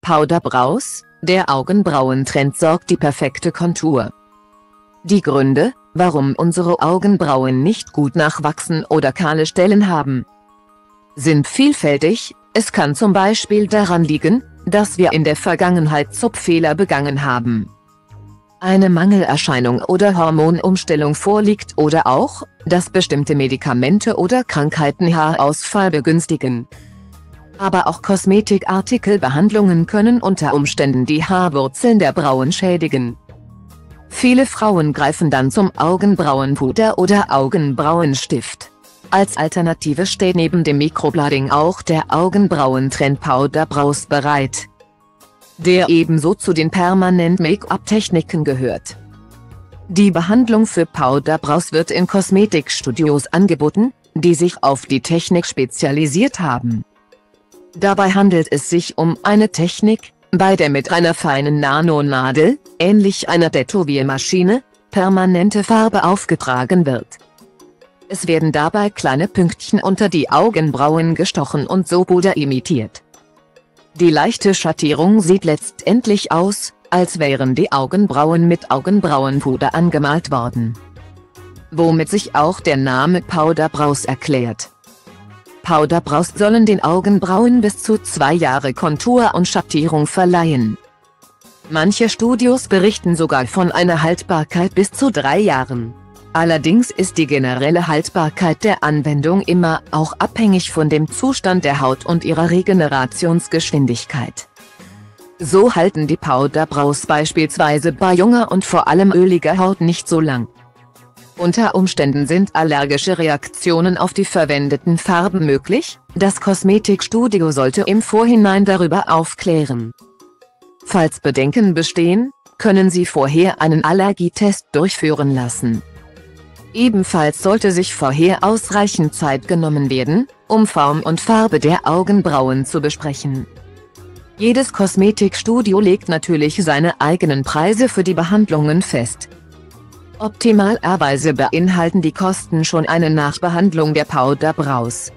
Powderbraus, der Augenbrauentrend sorgt die perfekte Kontur. Die Gründe, warum unsere Augenbrauen nicht gut nachwachsen oder kahle Stellen haben, sind vielfältig. Es kann zum Beispiel daran liegen, dass wir in der Vergangenheit Zupffehler begangen haben, eine Mangelerscheinung oder Hormonumstellung vorliegt oder auch, dass bestimmte Medikamente oder Krankheiten Haarausfall begünstigen. Aber auch Kosmetikartikelbehandlungen können unter Umständen die Haarwurzeln der Brauen schädigen. Viele Frauen greifen dann zum Augenbrauenpuder oder Augenbrauenstift. Als Alternative steht neben dem Microblading auch der Augenbrauentrend Powderbraus bereit, der ebenso zu den Permanent-Make-up-Techniken gehört. Die Behandlung für Powderbraus wird in Kosmetikstudios angeboten, die sich auf die Technik spezialisiert haben. Dabei handelt es sich um eine Technik, bei der mit einer feinen Nanonadel, ähnlich einer Tätowiermaschine, permanente Farbe aufgetragen wird. Es werden dabei kleine Pünktchen unter die Augenbrauen gestochen und so Puder imitiert. Die leichte Schattierung sieht letztendlich aus, als wären die Augenbrauen mit Augenbrauenpuder angemalt worden, womit sich auch der Name Powderbraus erklärt. Powderbraus sollen den Augenbrauen bis zu 2 Jahre Kontur und Schattierung verleihen. Manche Studios berichten sogar von einer Haltbarkeit bis zu 3 Jahren. Allerdings ist die generelle Haltbarkeit der Anwendung immer auch abhängig von dem Zustand der Haut und ihrer Regenerationsgeschwindigkeit. So halten die Powderbraus beispielsweise bei junger und vor allem öliger Haut nicht so lang. Unter Umständen sind allergische Reaktionen auf die verwendeten Farben möglich. Das Kosmetikstudio sollte im Vorhinein darüber aufklären. Falls Bedenken bestehen, können Sie vorher einen Allergietest durchführen lassen. Ebenfalls sollte sich vorher ausreichend Zeit genommen werden, um Form und Farbe der Augenbrauen zu besprechen. Jedes Kosmetikstudio legt natürlich seine eigenen Preise für die Behandlungen fest. Optimalerweise beinhalten die Kosten schon eine Nachbehandlung der Powderbraus.